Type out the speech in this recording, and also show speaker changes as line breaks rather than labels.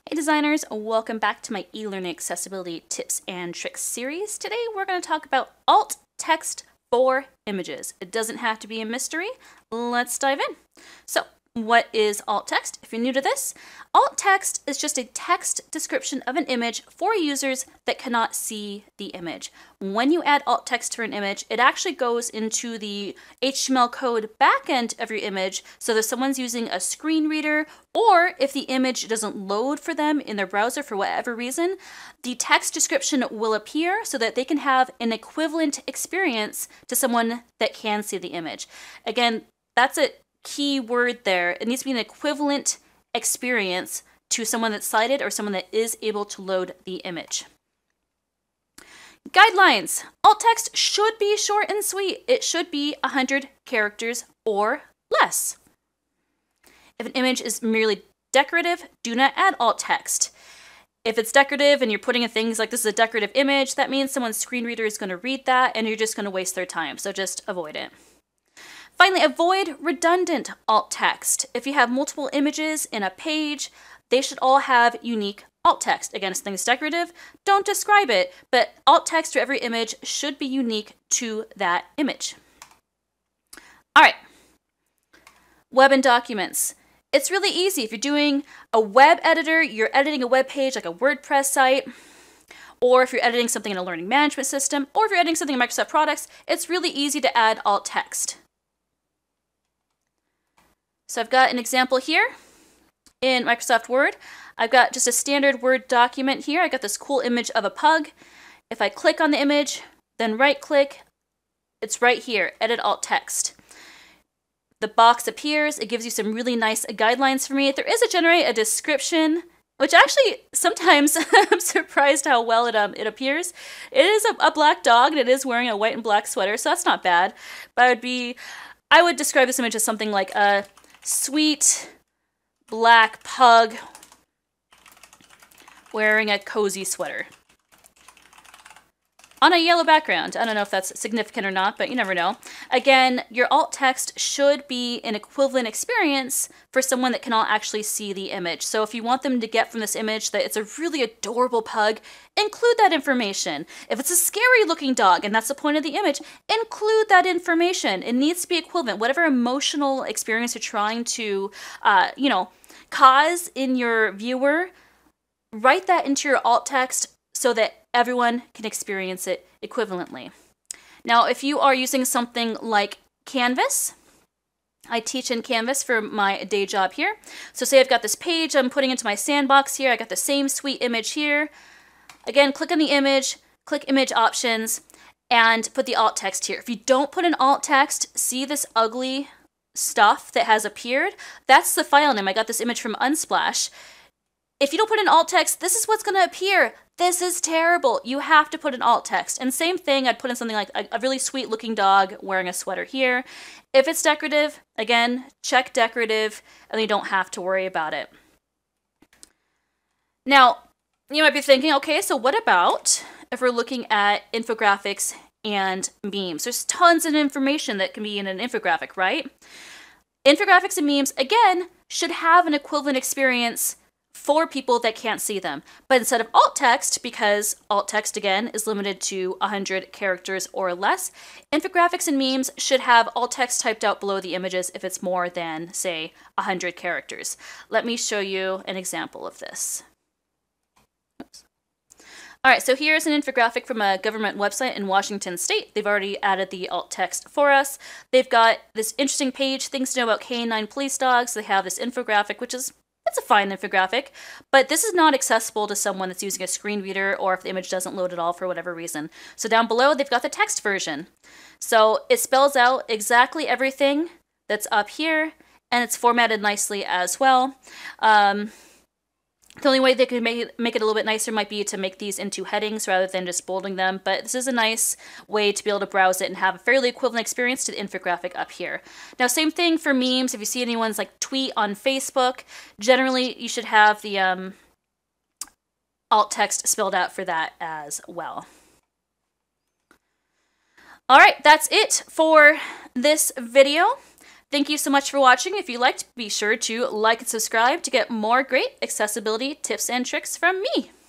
Hey designers, welcome back to my e-learning accessibility tips and tricks series. Today we're going to talk about alt text for images. It doesn't have to be a mystery. Let's dive in. So, what is alt text? If you're new to this, alt text is just a text description of an image for users that cannot see the image. When you add alt text to an image, it actually goes into the HTML code backend of your image, so that someone's using a screen reader, or if the image doesn't load for them in their browser for whatever reason, the text description will appear so that they can have an equivalent experience to someone that can see the image. Again, that's a key word there. It needs to be an equivalent experience to someone that's sighted or someone that is able to load the image. Guidelines. Alt text should be short and sweet. It should be 100 characters or less. If an image is merely decorative, do not add alt text. If it's decorative and you're putting in things like this is a decorative image, that means someone's screen reader is going to read that and you're just going to waste their time. So just avoid it. Finally, avoid redundant alt text. If you have multiple images in a page, they should all have unique alt text. Again, if something's decorative, don't describe it, but alt text for every image should be unique to that image. All right, web and documents. It's really easy. If you're doing a web editor, you're editing a web page like a WordPress site, or if you're editing something in a learning management system, or if you're editing something in Microsoft products, it's really easy to add alt text. So I've got an example here in Microsoft Word. I've got just a standard Word document here. I got this cool image of a pug. If I click on the image, then right click, it's right here, edit alt text. The box appears. It gives you some really nice guidelines for me. There is generate a description, which actually sometimes I'm surprised how well it appears. It is a black dog and it is wearing a white and black sweater, so that's not bad. But I would describe this image as something like a sweet black pug wearing a cozy sweater on a yellow background. I don't know if that's significant or not, but you never know. Again, your alt text should be an equivalent experience for someone that cannot actually see the image. So if you want them to get from this image that it's a really adorable pug, include that information. If it's a scary looking dog, and that's the point of the image, include that information. It needs to be equivalent. Whatever emotional experience you're trying to, cause in your viewer, write that into your alt text so that everyone can experience it equivalently. Now, if you are using something like Canvas, I teach in Canvas for my day job here. So say I've got this page I'm putting into my sandbox here. I got the same sweet image here. Again, click on the image, click image options, and put the alt text here. If you don't put an alt text, see this ugly stuff that has appeared? That's the file name. I got this image from Unsplash. If you don't put an alt text, this is what's going to appear. This is terrible. You have to put an alt text. And same thing, I'd put in something like a really sweet looking dog wearing a sweater here. If it's decorative, again, check decorative, and you don't have to worry about it. Now, you might be thinking, okay, so what about if we're looking at infographics and memes? There's tons of information that can be in an infographic, right? Infographics and memes, again, should have an equivalent experience for people that can't see them. But instead of alt text, because alt text again is limited to 100 characters or less, infographics and memes should have alt text typed out below the images if it's more than, say, 100 characters. Let me show you an example of this. Oops. All right, so here's an infographic from a government website in Washington State. They've already added the alt text for us. They've got this interesting page, things to know about canine police dogs. They have this infographic, which is it's a fine infographic, but this is not accessible to someone that's using a screen reader or if the image doesn't load at all for whatever reason. So down below, they've got the text version. So it spells out exactly everything that's up here, and it's formatted nicely as well. The only way they could make it a little bit nicer might be to make these into headings rather than just bolding them, but this is a nice way to be able to browse it and have a fairly equivalent experience to the infographic up here. Now, same thing for memes. If you see anyone's like tweet on Facebook, generally you should have the alt text spelled out for that as well. All right, that's it for this video. Thank you so much for watching. If you liked, be sure to like and subscribe to get more great accessibility tips and tricks from me.